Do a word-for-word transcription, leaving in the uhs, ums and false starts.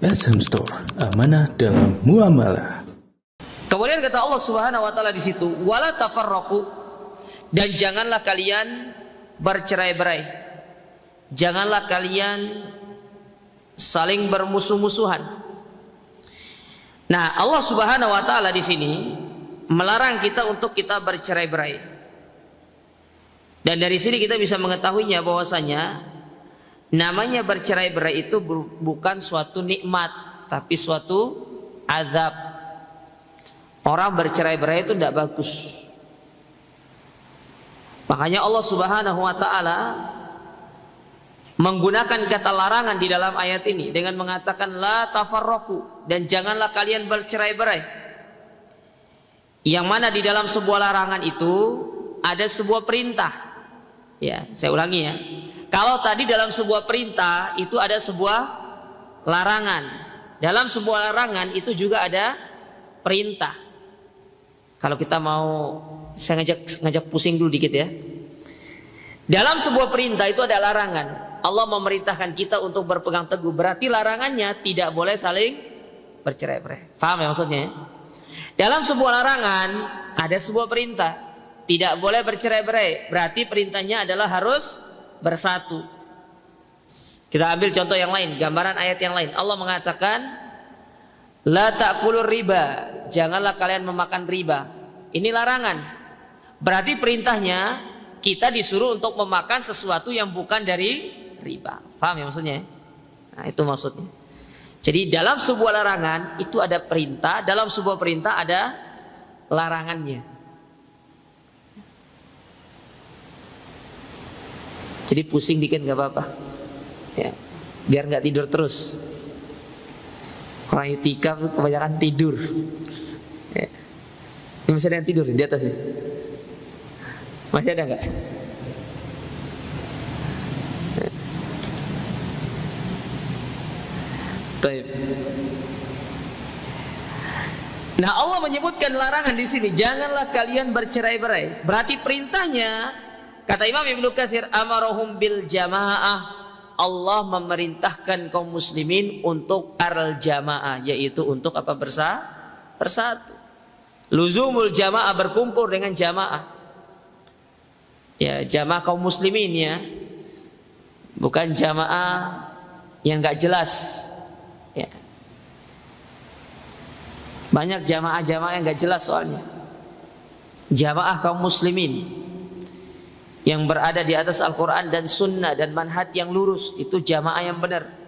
S M Store, amanah dalam muamalah. Kemudian kata Allah Subhanahu wa taala di situ, wala tafarraqu, dan janganlah kalian bercerai-berai. Janganlah kalian saling bermusuh-musuhan. Nah, Allah Subhanahu wa taala di sini melarang kita untuk kita bercerai-berai. Dan dari sini kita bisa mengetahuinya bahwasanya namanya bercerai-berai itu bukan suatu nikmat, tapi suatu azab. Orang bercerai-berai itu tidak bagus. Makanya Allah Subhanahu wa taala menggunakan kata larangan di dalam ayat ini dengan mengatakan la tafarraqu, dan janganlah kalian bercerai-berai. Yang mana di dalam sebuah larangan itu ada sebuah perintah. Ya, saya ulangi ya. Kalau tadi dalam sebuah perintah itu ada sebuah larangan. Dalam sebuah larangan itu juga ada perintah. Kalau kita mau, saya ngajak ngajak pusing dulu dikit ya. Dalam sebuah perintah itu ada larangan. Allah memerintahkan kita untuk berpegang teguh. Berarti larangannya tidak boleh saling bercerai-berai. Paham ya maksudnya? Dalam sebuah larangan ada sebuah perintah. Tidak boleh bercerai-berai. Berarti perintahnya adalah harus bersatu. Kita ambil contoh yang lain, gambaran ayat yang lain. Allah mengatakan la ta'kulur riba, janganlah kalian memakan riba. Ini larangan. Berarti perintahnya kita disuruh untuk memakan sesuatu yang bukan dari riba. Paham ya maksudnya? Nah, itu maksudnya. Jadi dalam sebuah larangan itu ada perintah, dalam sebuah perintah ada larangannya. Jadi pusing dikit nggak apa-apa, ya, biar nggak tidur terus. Orang itikaf kebanyakan tidur. Ya. Ini masih ada yang tidur di atas ini. Masih ada nggak? Ya. Baik. Nah, Allah menyebutkan larangan di sini, janganlah kalian bercerai-berai. Berarti perintahnya, kata Imam Ibnu Katsir, amarahum bil jamaah. Allah memerintahkan kaum muslimin untuk al-jamaah, yaitu untuk apa? Bersa bersatu. Luzumul jamaah, berkumpul dengan jamaah. Ya, jamaah kaum muslimin ya. Bukan jamaah yang enggak jelas. Ya. Banyak jamaah-jamaah yang enggak jelas soalnya. Jamaah kaum muslimin yang berada di atas Al-Quran dan Sunnah dan manhaj yang lurus, itu jamaah yang benar.